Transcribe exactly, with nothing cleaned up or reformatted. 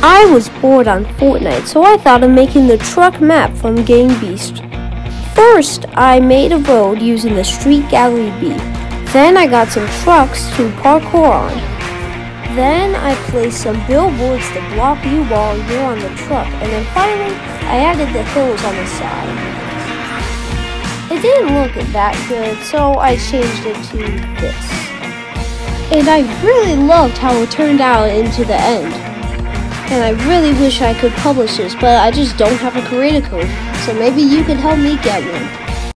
I was bored on Fortnite, so I thought of making the truck map from Gang Beast. First, I made a road using the Street Gallery B. Then I got some trucks to parkour on. Then I placed some billboards to block you while you're on the truck. And then finally, I added the hills on the side. It didn't look that good, so I changed it to this. And I really loved how it turned out into the end. And I really wish I could publish this, but I just don't have a creator code. So maybe you could help me get one.